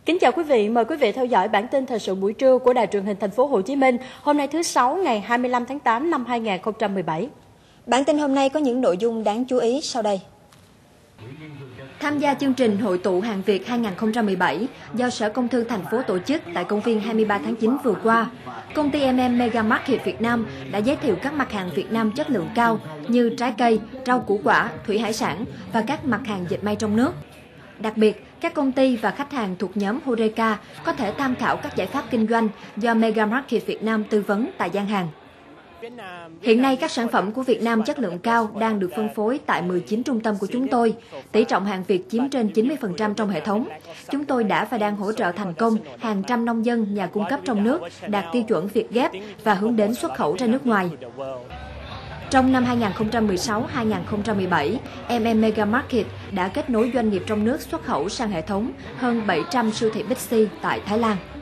Kính chào quý vị, mời quý vị theo dõi bản tin thời sự buổi trưa của Đài Truyền hình Thành phố Hồ Chí Minh hôm nay thứ Sáu ngày 25 tháng 8 năm 2017. Bản tin hôm nay có những nội dung đáng chú ý sau đây. Tham gia chương trình Hội tụ hàng Việt 2017 do Sở Công Thương thành phố tổ chức tại công viên 23 tháng 9 vừa qua, công ty Mega Market Việt Nam đã giới thiệu các mặt hàng Việt Nam chất lượng cao như trái cây, rau củ quả, thủy hải sản và các mặt hàng dệt may trong nước. Đặc biệt, các công ty và khách hàng thuộc nhóm Horeca có thể tham khảo các giải pháp kinh doanh do Mega Market Việt Nam tư vấn tại gian hàng. Hiện nay, các sản phẩm của Việt Nam chất lượng cao đang được phân phối tại 19 trung tâm của chúng tôi. Tỷ trọng hàng Việt chiếm trên 90% trong hệ thống. Chúng tôi đã và đang hỗ trợ thành công hàng trăm nông dân, nhà cung cấp trong nước đạt tiêu chuẩn Việt Gap và hướng đến xuất khẩu ra nước ngoài. Trong năm 2016-2017, Mega Market đã kết nối doanh nghiệp trong nước xuất khẩu sang hệ thống hơn 700 siêu thị Bixi tại Thái Lan.